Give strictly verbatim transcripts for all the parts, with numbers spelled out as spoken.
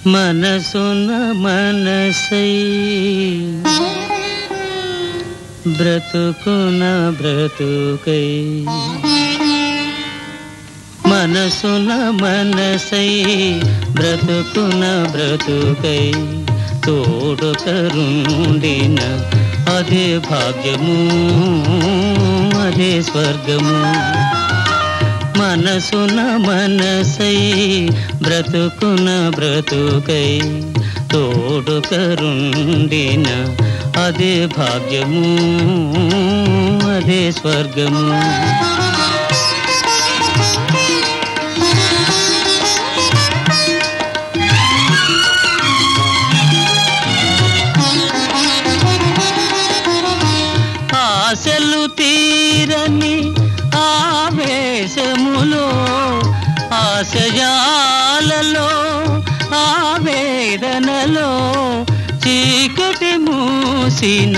మనసున మనసై బ్రతుకున బ్రతుకై మనసున మనసై బ్రతుకున బ్రతుకై తోడు కరుండిన అదే భాగ్యము అదే స్వర్గము మనసున మనసై బ్రతుకున బ్రతుకై తోడు కరుండిన అదే భాగ్యము అదే స్వర్గము ఆశలు తీరని ఆవేశములో ఆశయాలలో ఆవేదనలో చీకటి మూసిన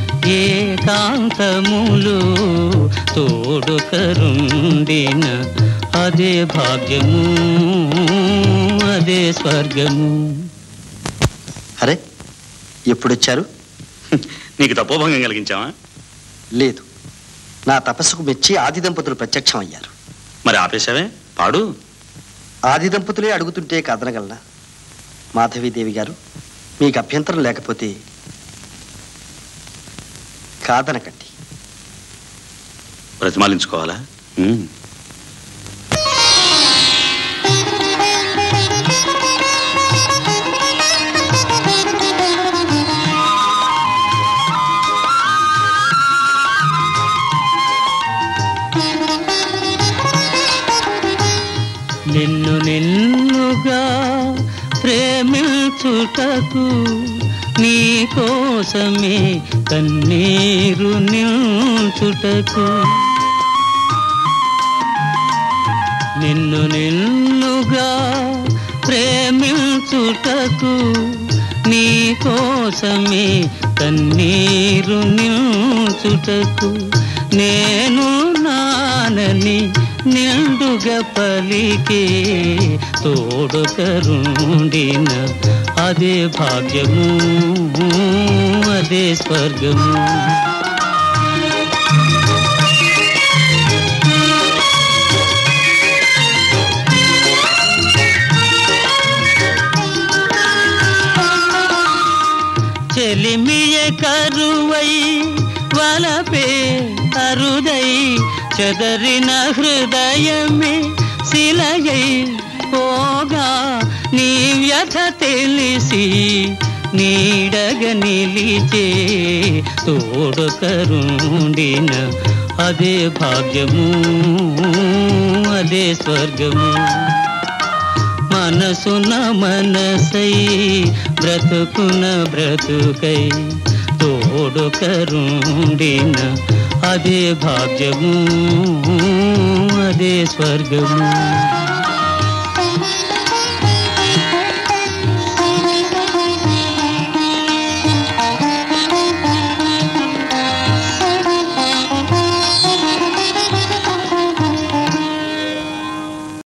ఏకాంతములు తోడు కరుండిన అదే భాగ్యము అదే స్వర్గము. అరే ఎప్పుడొచ్చారు? నీకు తపోభంగం కలిగించావా? లేదు, నా తపస్సుకు మెచ్చి ఆది దంపతులు ప్రత్యక్షం అయ్యారు. మరి ఆపేశావే? పాడు. ఆది దంపతులే అడుగుతుంటే కాదనగలనా? మాధవీదేవి గారు, మీకు అభ్యంతరం లేకపోతే కాదనకండి. ప్రతిమాలించుకోవాలా? నిన్ను నిన్నుగా ప్రేమించుటకు నీ కోసమే కన్నీరు నిల్చుటకు నిన్ను నిన్నుగా ప్రేమించుటకు నీ కోసమే కన్నీరు నిల్చుటకు నేను నానని నిండుగా పలికే తోడు కరుండిన అదే భాగ్యము అదే స్వర్గము. చెలిమియ కరువై వలపే అరుదై చెదరిన హృదయమే శిలయై పోగా నీ వ్యథ తెలిసి నీడగ నిలిచే తోడు కరుండిన అదే భాగ్యము అదే స్వర్గము. మనసున మనసై బ్రతుకున బ్రతుకై తోడు కరుండిన అదే భాగ్యము అదే స్వర్గము.